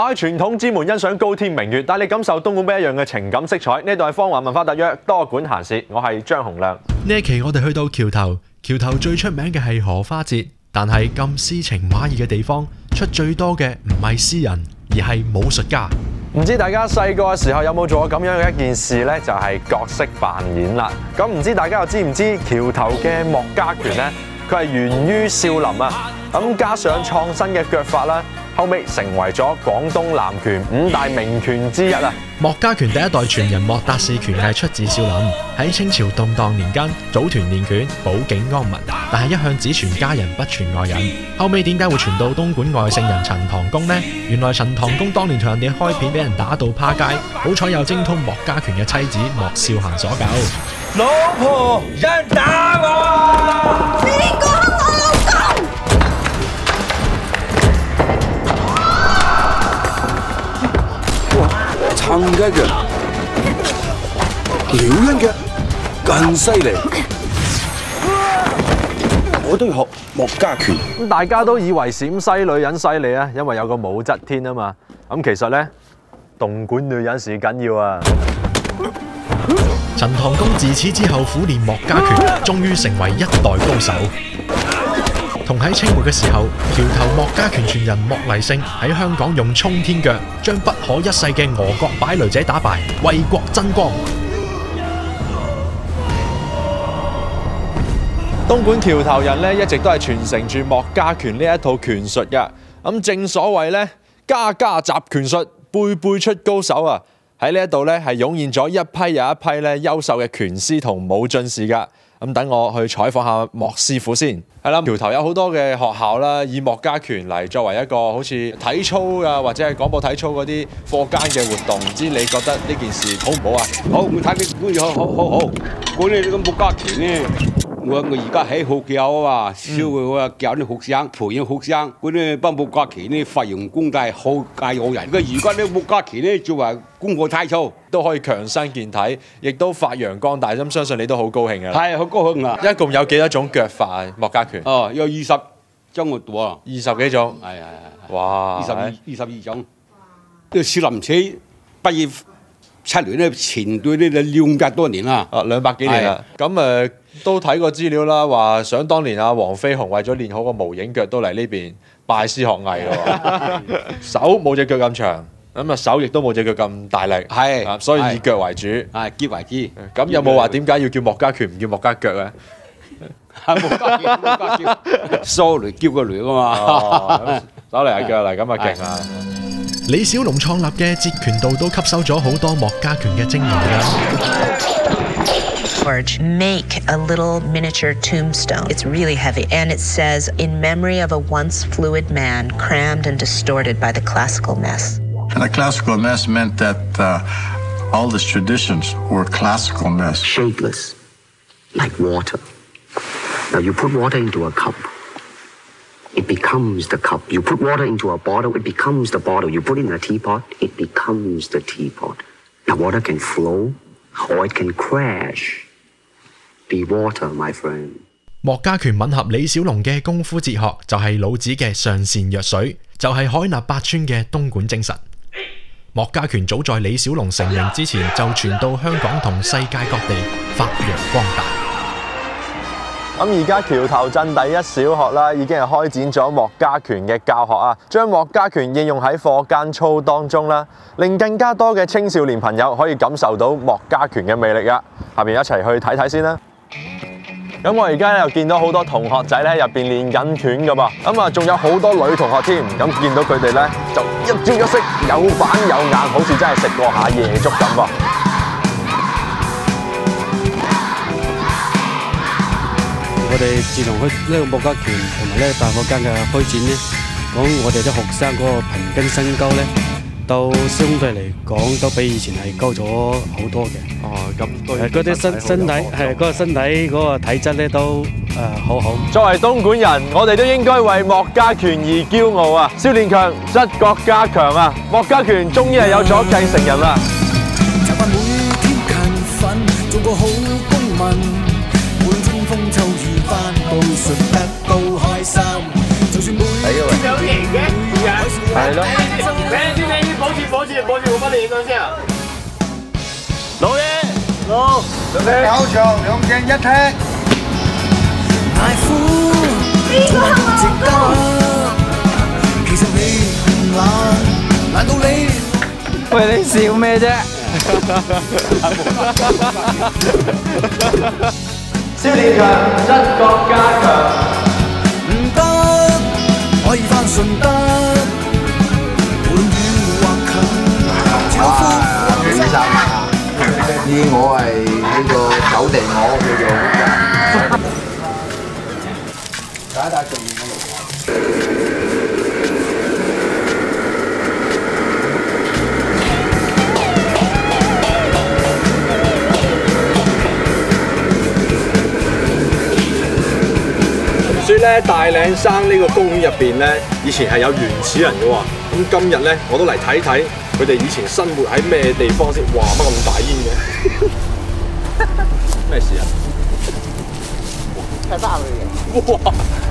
打開傳統之門，欣賞高天明月，帶你感受東莞不一樣嘅情感色彩。呢度係芳華文化特約多管閒事，我係張洪亮。 呢一期我哋去到橋頭，橋頭最出名嘅係荷花節，但係咁詩情畫意嘅地方，出最多嘅唔係詩人，而係武術家。 唔知大家細個嘅時候有冇做過咁樣嘅一件事呢？就係角色扮演啦。咁唔知大家又知唔知橋頭嘅莫家拳呢？佢係源於少林啊，咁加上創新嘅腳法啦，後尾成為咗廣東南拳5大名拳之一啊！ 莫家拳第一代傳人莫達士拳藝出自少林，喺清朝動盪年間組團練拳，保境安民，但係一向只傳家人不傳外人。後尾點解會傳到東莞外姓人陳塘公呢？原來陳塘公當年同人哋開片俾人打到趴街，好彩有精通莫家拳嘅妻子莫少嫻所救。 老婆，有人打我！ 邊個係我老公？ 撐雞嘅，撩人嘅，更犀利。我都要學莫家拳。 咁大家都以為陝西女人犀利啊，因為有個武則天啊嘛。咁其實呢，東莞女人是緊要啊！ 陳塘公自此之後苦練莫家拳，終於成為一代高手。同喺清末嘅時候，橋頭莫家拳傳人莫黎勝喺香港用衝天腳將不可一世嘅俄國擺雷者打敗，為國爭光。 東莞橋頭人咧一直都係傳承住莫家拳呢一套拳術㗎。咁正所謂咧，家家習拳術，輩輩出高手啊！喺呢一度咧係湧現咗一批又一批咧優秀嘅拳師同武進士㗎。咁等我去採訪下莫師傅先。係啦，橋頭有好多嘅學校啦，以莫家拳嚟作為一個好似體操啊，或者係廣播體操嗰啲課間嘅活動。唔知你覺得呢件事好唔好啊？ 好，我睇你管理好。管理呢個莫家拳咧，我而家喺學校啊嘛，我教啲學生，培養學生。嗰啲幫莫家拳咧發揚光大，好教我人。佢而家啲莫家拳咧作為功課體操， 都可以強身健體，亦都發揚光大。咁相信你都好高興㗎啦。 係好高興啊！ 一共有幾多種腳法啊？莫家拳？ 哦，有20種我讀啊 ，20幾種。 係。 哇 ！22種。呢少林寺畢業7年咧，前隊呢就200多年啦。 200幾年啦。咁都睇過資料啦，話想當年啊，黃飛鴻為咗練好個無影腳，都嚟呢邊拜師學藝喎。手冇隻腳咁長，咁啊手亦都冇隻腳咁大力。係。所以以腳為主。 係結為主。 咁有冇話點解要叫莫家拳唔叫莫家腳咧？ 莫家拳梳嚟叫個女噶嘛。 手嚟係腳嚟，咁啊勁啊！ 李小龍創立嘅截拳道都吸收咗好多莫家拳嘅精華㗎。 Make a little miniature tombstone. It's really heavy, and it says, "In memory of a once fluid man, crammed and distorted by the classical mess." And the classical mess meant that all these traditions were classical mess. Shapeless, like water. Now you put water into a cup, it becomes the cup. You put water into a bottle, it becomes the bottle. You put in a teapot, it becomes the teapot. Now water can flow, or it can crash. Be water, my friend. 莫家拳吻合李小龍嘅功夫哲學，就係老子嘅上善若水，就係海納百川嘅東莞精神。莫家拳早在李小龍成名之前就傳到香港同世界各地，發揚光大。 咁而家橋頭鎮第一小學啦，已經係開展咗莫家拳嘅教學啊，將莫家拳應用喺課間操當中啦，令更加多嘅青少年朋友可以感受到莫家拳嘅魅力啊！下邊一齊去睇睇先啦。咁我而家咧又見到好多同學仔咧入邊練緊拳噶噃，咁啊仲有好多女同學添。咁見到佢哋咧就一招一式有板有眼，好似真係食過下夜粥咁噃。 我哋自從開呢個莫家拳同埋咧大課間嘅開展咧，講我哋啲學生嗰個平均身高咧，都相對嚟講都比以前係高咗好多嘅。 咁嗰啲身體係嗰個身體嗰個體質咧都好好。 作為東莞人，我哋都應該為莫家拳而驕傲啊！少年強則國家強啊！莫家拳終於係有咗繼承人啦！ 習慣每天勤奮，做個好公民。風秋雨翻到順得到開心，就算每天有型嘅，係咯。 上先啊！ 老嘢， 好，9場2正1踢。 捱苦，從來都值得。其實你唔難，難道你？ 喂，你笑咩啫？ 少年強，質覺加強。 唔得，可以翻順德，無論遠或近，超寬。 先生啊，呢我係呢個九地鵝叫做。打一打上面嗰度。 所以咧，大嶺山呢個公園入邊咧，以前係有原始人嘅喎。咁今日咧，我都嚟睇睇佢哋以前生活喺咩地方先。哇！乜咁大煙嘅？咩事啊？ 睇翻佢嘅。 哇！